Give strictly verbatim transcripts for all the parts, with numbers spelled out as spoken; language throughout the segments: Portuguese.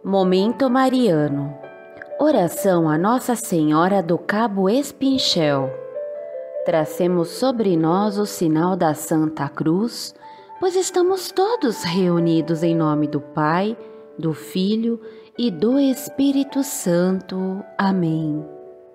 Momento Mariano. Oração a Nossa Senhora do Cabo Espinchel. Tracemos sobre nós o sinal da Santa Cruz, pois estamos todos reunidos em nome do Pai, do Filho e do Espírito Santo. Amém.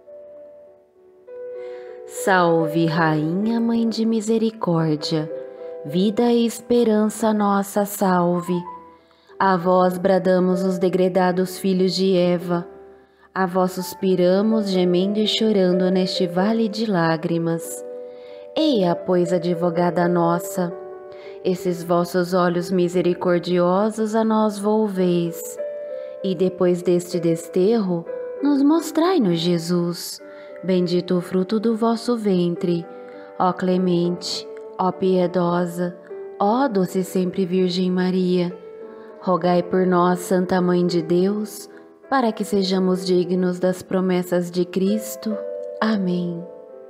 Salve, Rainha, Mãe de Misericórdia, vida e esperança nossa, salve. A vós bradamos os degredados filhos de Eva, a vós suspiramos, gemendo e chorando neste vale de lágrimas. Eia, pois, advogada nossa, esses vossos olhos misericordiosos a nós volveis, e depois deste desterro, nos mostrai-nos Jesus, bendito o fruto do vosso ventre, ó clemente, ó piedosa, ó doce sempre Virgem Maria. Rogai por nós, Santa Mãe de Deus, para que sejamos dignos das promessas de Cristo. Amém.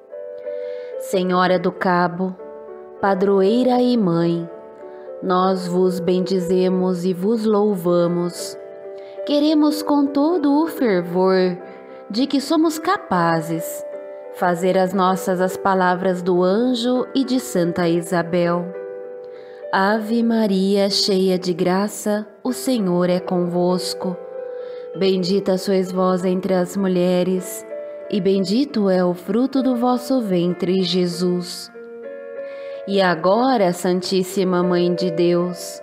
Senhora do Cabo, padroeira e mãe, nós vos bendizemos e vos louvamos. Queremos com todo o fervor de que somos capazes fazer as nossas as palavras do anjo e de Santa Isabel. Ave Maria, cheia de graça, o Senhor é convosco. Bendita sois vós entre as mulheres, e bendito é o fruto do vosso ventre, Jesus. E agora, Santíssima Mãe de Deus,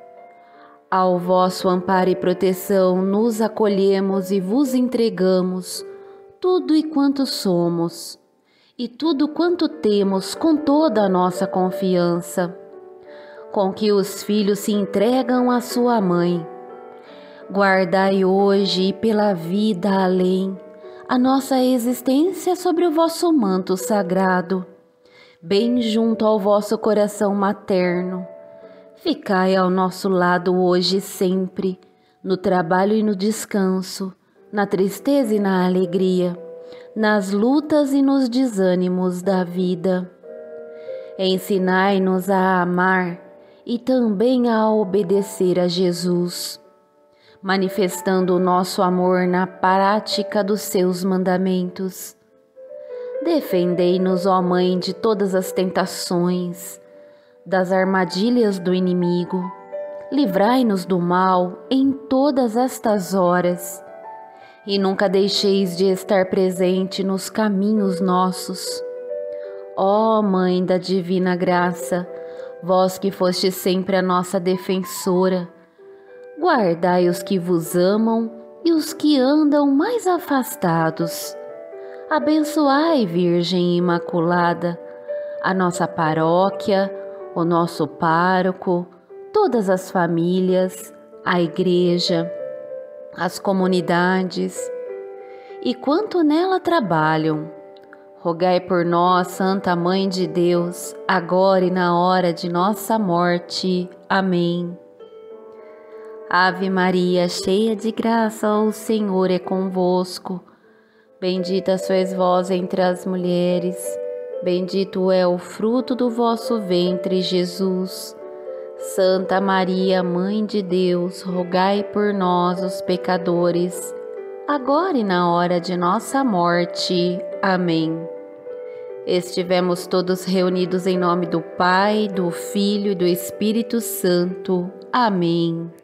ao vosso amparo e proteção nos acolhemos e vos entregamos tudo e quanto somos, e tudo quanto temos com toda a nossa confiança, com que os filhos se entregam à sua mãe. Guardai hoje e pela vida além a nossa existência sobre o vosso manto sagrado, bem junto ao vosso coração materno. Ficai ao nosso lado hoje e sempre, no trabalho e no descanso, na tristeza e na alegria, nas lutas e nos desânimos da vida. Ensinai-nos a amar e também a obedecer a Jesus, manifestando o nosso amor na prática dos seus mandamentos. Defendei-nos, ó Mãe, de todas as tentações, das armadilhas do inimigo. Livrai-nos do mal em todas estas horas, e nunca deixeis de estar presente nos caminhos nossos. Ó Mãe da Divina Graça, vós que foste sempre a nossa defensora, guardai os que vos amam e os que andam mais afastados. Abençoai, Virgem Imaculada, a nossa paróquia, o nosso pároco, todas as famílias, a igreja, as comunidades e quanto nela trabalham. Rogai por nós, Santa Mãe de Deus, agora e na hora de nossa morte. Amém. Ave Maria, cheia de graça, o Senhor é convosco. Bendita sois vós entre as mulheres, bendito é o fruto do vosso ventre, Jesus. Santa Maria, Mãe de Deus, rogai por nós, os pecadores, agora e na hora de nossa morte. Amém. Estivemos todos reunidos em nome do Pai, do Filho e do Espírito Santo. Amém.